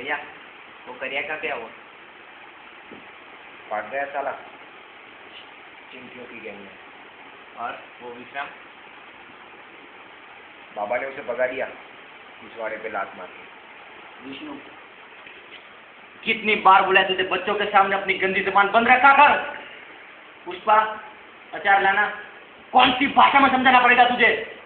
भैया वो करिया का क्या हुआ? भाग गया साला चिंटियों की गैंग में। और वो विश्राम? बाबा ने उसे भगा दिया पिछवाड़े पे लात मार के। विष्णु कितनी बार बोला तुझे बच्चों के सामने अपनी गंदी जुबान बंद रखा कर। पुष्पा अचार लाना, कौन सी भाषा में समझाना पड़ेगा तुझे?